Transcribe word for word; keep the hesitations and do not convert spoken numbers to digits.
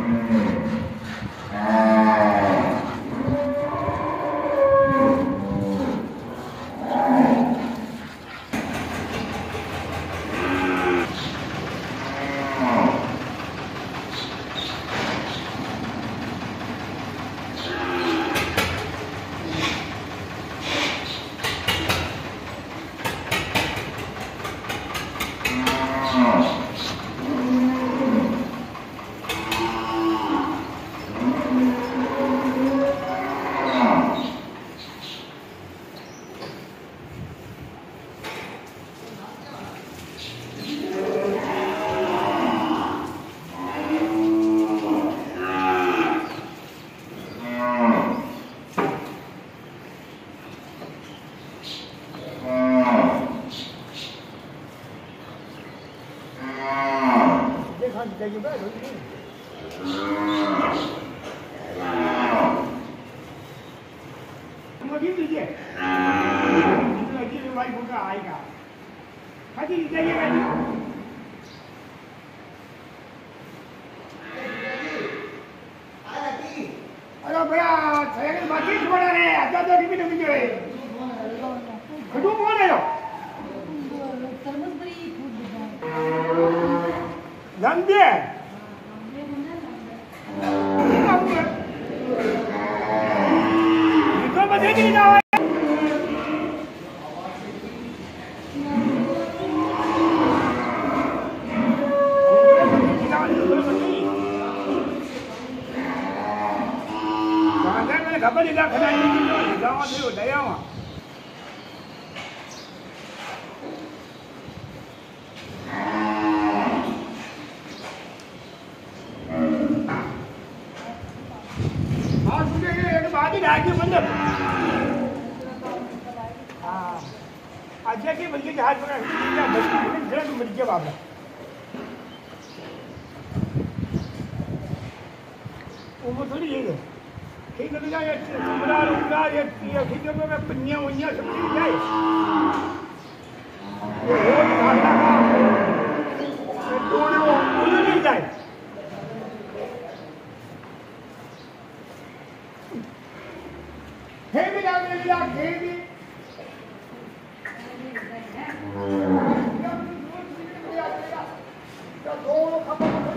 Đây juga dulu ini. Mau gitu je. Itu lagi lebih buka air kan. Hati kita je kan. Ada berat. Saya kan mati cuma ni. Ada ada di mana mana. Kedua mana yo? Terus beri food. Lambe. Lambe. Itu apa jadi ni dah? Jangan dapat dia kena ini tu. Jangan tu daya mah. आगे मतलब हाँ आज के बल्कि जहाज पकड़ क्या बल्कि जरा तो मर गया बाबा वो थोड़ी ये है ठीक है ना ये कमरा रूमरा ये ये ठीक है मैं पन्नियां वन्नियां सब चीज जाए ये हो खाता का ये दोनों वो नहीं जाए हे भी ना मिला हे भी क्या दोनों खबर